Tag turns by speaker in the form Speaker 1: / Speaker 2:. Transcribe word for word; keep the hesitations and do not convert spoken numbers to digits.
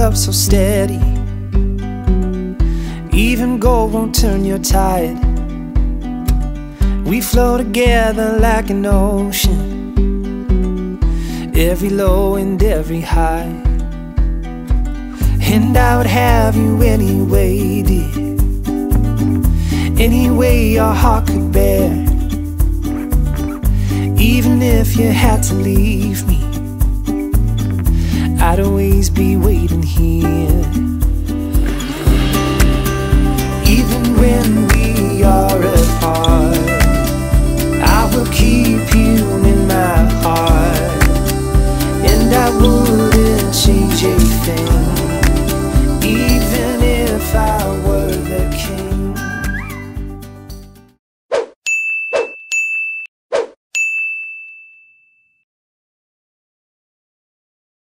Speaker 1: love so steady. Even gold won't turn your tide. We flow together like an ocean, every low and every high. And I would have you anyway, dear, any way your heart could bear. Even if you had to leave me, I'd always be waiting